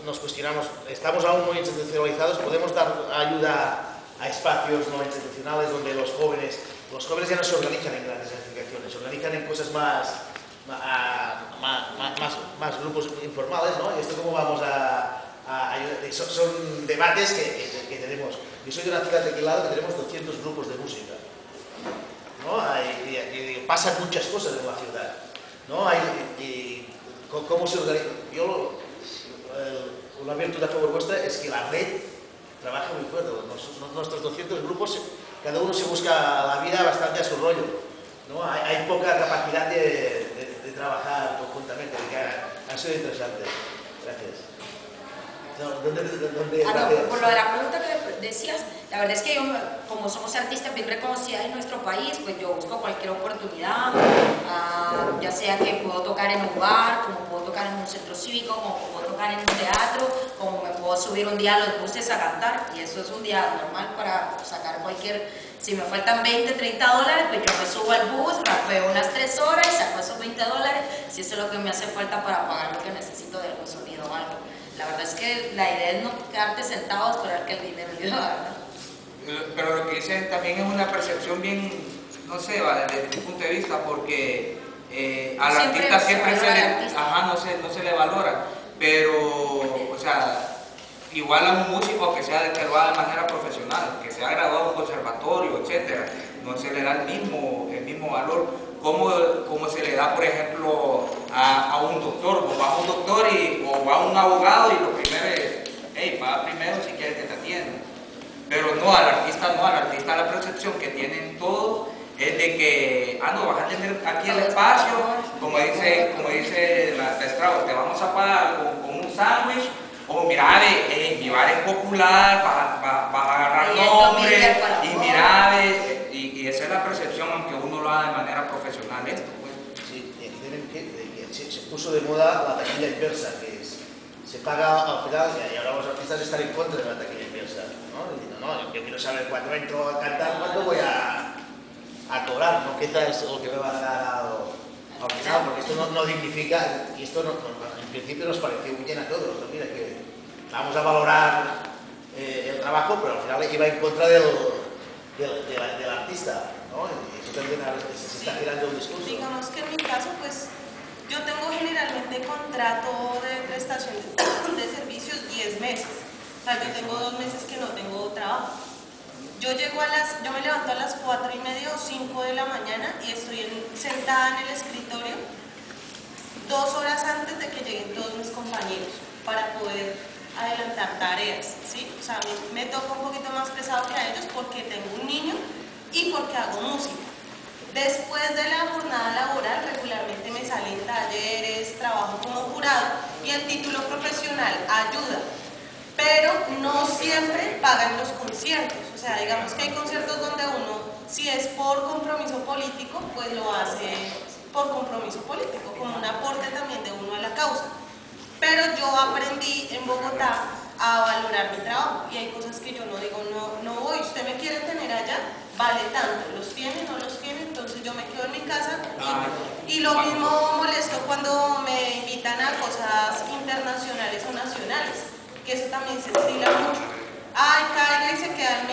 nos cuestionamos, estamos aún muy institucionalizados, podemos dar ayuda a espacios no institucionales donde los jóvenes ya no se organizan en grandes edificaciones, se organizan en cosas más grupos informales, ¿no? Y esto cómo vamos a ayudar, son debates que tenemos. Yo soy de una ciudad de aquel lado que tenemos 200 grupos de música, ¿no? Y pasan muchas cosas en la ciudad, ¿no? ¿Cómo se organiza? Una virtud a favor vuestra es que la red trabaja muy fuerte. Nuestros 200 grupos, cada uno se busca la vida bastante a su rollo, ¿no? Hay poca capacidad de trabajar conjuntamente, que ha sido interesante. Gracias. Por lo de la pregunta que decías, la verdad es que yo, como somos artistas bien reconocidas en nuestro país, pues yo busco cualquier oportunidad, ya sea que puedo tocar en un bar, como puedo tocar en un centro cívico, como puedo tocar en un teatro, como me puedo subir un día a los buses a cantar, y eso es un día normal para sacar cualquier, si me faltan 20, 30 dólares, pues yo me subo al bus, rapeo unas 3 horas y saco esos 20 dólares, si eso es lo que me hace falta para pagar lo que necesito de algún sonido o algo. La verdad es que la idea es no quedarte sentado a esperar que el dinero llegue, ¿verdad? Pero lo que dicen también es una percepción bien, no sé, desde mi punto de vista, porque al artista siempre no se le valora, pero, o sea, igual a un músico que lo haga de manera profesional, que se ha graduado en un conservatorio, etcétera, no se le da el mismo valor. Como se le da, por ejemplo, a un doctor, o va a un doctor o va a un abogado y lo primero es, hey, paga primero si quieres que te atiendan. Pero no, al artista la percepción que tienen todos es de que, no, vas a tener aquí el espacio, como dice la Estrada, te vamos a pagar con un sándwich, o mira, mi bar es popular, vas a agarrar nombre, y mira, y esa es la percepción, aunque uno lo haga de manera profesional esto, pues. Sí, se puso de moda la taquilla inversa, que se paga al final, y ahora los artistas están en contra de la taquilla inversa, ¿no? Yo quiero saber cuándo entro a cantar, cuándo voy a cobrar, no quizás lo que me van a dar al final, porque esto no dignifica, y esto en principio nos pareció muy bien a todos, ¿no? Mira que vamos a valorar el trabajo, pero al final iba en contra del artista, ¿no? Y eso también se está girando el discurso. Digamos que en mi caso, pues, yo tengo generalmente contrato de prestación de servicios 10 meses. O sea, yo tengo 2 meses que no tengo trabajo. Yo me levanto a las 4:30 o 5 de la mañana y estoy sentada en el escritorio 2 horas antes de que lleguen todos mis compañeros para poder adelantar tareas, ¿sí? O sea, a mí me toca un poquito más pesado que a ellos porque tengo un niño y porque hago música. Después de la jornada laboral, regularmente me salen talleres, trabajo como jurado y el título profesional ayuda, pero no siempre pagan los conciertos. O sea, digamos que hay conciertos donde uno, si es por compromiso político, pues lo hace por compromiso político, como un aporte también de uno a la causa. Pero yo aprendí en Bogotá a valorar mi trabajo y hay cosas que yo no digo, no voy, usted me quiere tener allá, vale tanto, los tiene, no los tiene, entonces yo me quedo en mi casa y lo mismo molesto cuando me invitan a cosas internacionales o nacionales, que eso también se estila mucho. Ay, caiga y se queda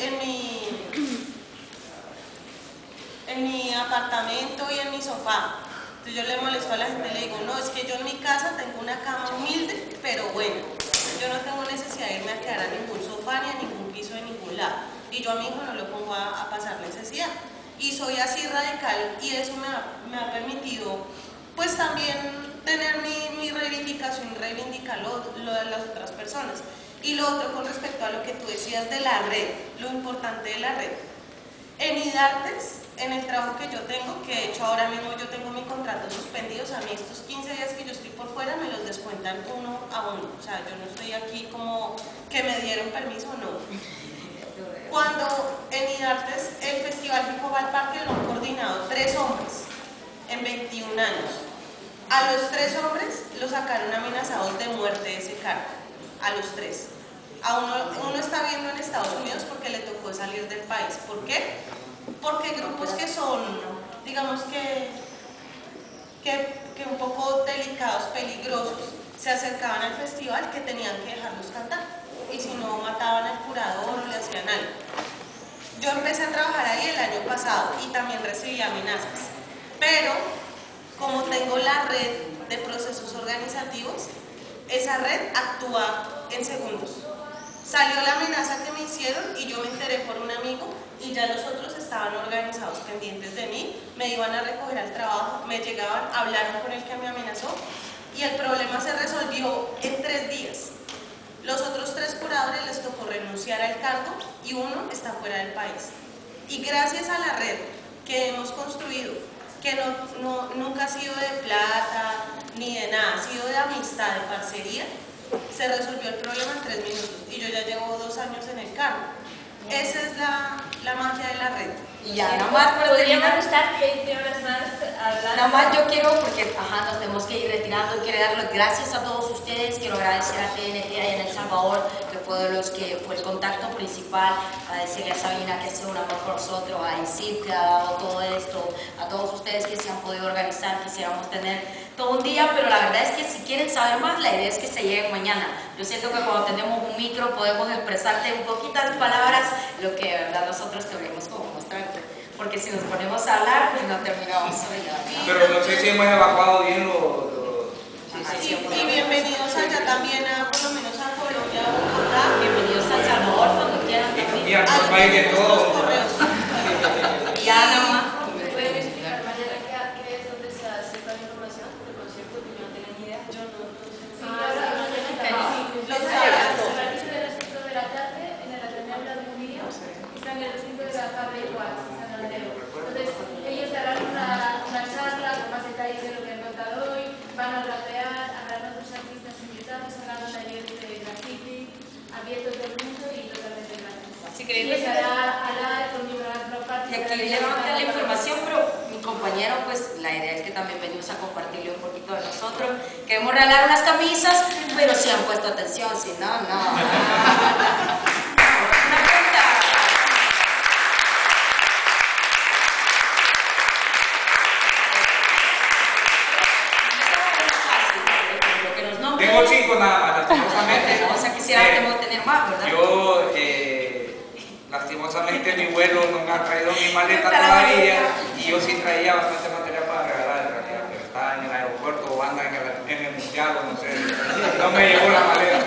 en mi apartamento y en mi sofá. Entonces yo le molesto a la gente y le digo, no, es que yo en mi casa tengo una cama humilde, pero bueno, yo no tengo necesidad de irme a quedar a ningún sofá ni a ningún piso de ningún lado. Y yo a mi hijo no lo pongo a pasar necesidad. Y soy así radical y eso me ha permitido pues también tener mi reivindicación y reivindicar lo de las otras personas. Y lo otro con respecto a lo que tú decías de la red, lo importante de la red. En IDARTES, en el trabajo que yo tengo, que de hecho ahora mismo yo tengo mi contrato suspendido, o sea, a mí estos 15 días que yo estoy por fuera me los descuentan 1 a 1, o sea, yo no estoy aquí como que me dieron permiso, no. Cuando en IDARTES el Festival Hip Hop al Parque lo han coordinado 3 hombres en 21 años. A los 3 hombres los sacaron amenazados de muerte de ese cargo, a los 3. A uno está viendo en Estados Unidos porque le tocó salir del país. ¿Por qué? Porque grupos que son, digamos que un poco delicados, peligrosos, se acercaban al festival que tenían que dejarlos cantar, y si no mataban al curador o le hacían algo. Yo empecé a trabajar ahí el año pasado y también recibí amenazas, pero como tengo la red de procesos organizativos, esa red actúa en segundos. Salió la amenaza que me hicieron y yo me enteré por un amigo y ya los otros estaban organizados pendientes de mí, me iban a recoger al trabajo, me llegaban, hablaron con el que me amenazó y el problema se resolvió en 3 días. Los otros 3 curadores les tocó renunciar al cargo y uno está fuera del país. Y gracias a la red que hemos construido, que nunca ha sido de plata ni de nada, ha sido de amistad, de parcería, se resolvió el problema en 3 minutos y yo ya llevo 2 años en el cargo. Esa es la magia de la red. Y ya, nada más para terminar. Podríamos estar 20 horas más hablando. Nada más yo quiero, porque nos tenemos que ir retirando, quiero dar las gracias a todos ustedes, quiero agradecer a TNT allá en El Salvador, que fue de los que fue el contacto principal, a decirle a Sabina que ha sido un amor por nosotros, a ICIP que ha dado todo esto, a todos ustedes que se han podido organizar, quisiéramos tener todo un día, pero la verdad es que si quieren saber más, la idea es que se lleguen mañana. Yo siento que cuando tenemos un micro podemos expresarte en poquitas palabras lo que de verdad nosotros queremos como mostrarte. Porque si nos ponemos a hablar, pues no terminamos hoy. Pero no sé si hemos evacuado bien Y bienvenidos allá también, por lo menos a Colombia, a Bogotá. Bienvenidos a El Salvador cuando quieran también. Y al país de todo. Y Ana más. ¿Pueden explicar mañana qué es donde se hace toda la información del concierto? Que yo no tengo ni idea. Yo no sé. Sí, ahora mañana Los sábados. A las 5 de la tarde en el Ateneo de la Comunidad está en el recinto de la Fabra igual, San Andreu. Entonces, ellos darán una charla con más detalles de lo que han contado hoy, van a rapear, habrán otros artistas invitados, harán un taller de graffiti, abierto a todo el mundo y totalmente gratis. Y estará Ala conmigo en la parte. Y aquí levantan la información, pero mi compañero, pues la idea es que también venimos a compartirle un poquito de nosotros. Queremos regalar unas camisas, pero si han puesto atención, si no, no. Una pregunta. Tengo 5 nada más, lastimosamente. O sea, quisiéramos tener más, ¿verdad? Yo, lastimosamente, mi vuelo no me ha traído mi maleta todavía y yo sí traía bastante material para regalar en realidad, pero estaba en el aeropuerto o anda en el mundial o no sé, no me llegó la maleta.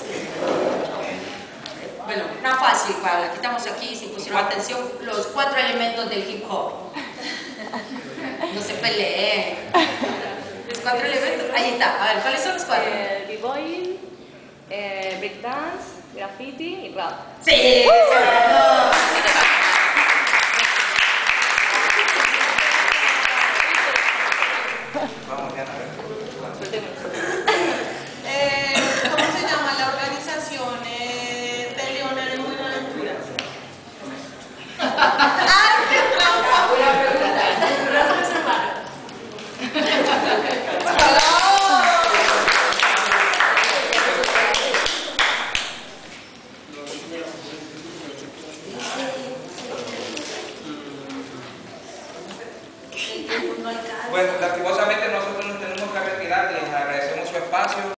Bueno, una fácil, para que estamos aquí, si pusieron atención, los 4 elementos del hip hop. No se peleen. Los 4 elementos, ahí está. A ver, ¿cuáles son los 4? B-boying, breakdance, graffiti y rap. Sí, Vamos, Diana, a ver. ¿Cómo se llama la organización de Leona de Buenaventura? ¡Ay, qué trampa! Buena pregunta. Bueno, lastimosamente nosotros nos tenemos que retirar, les agradecemos su espacio.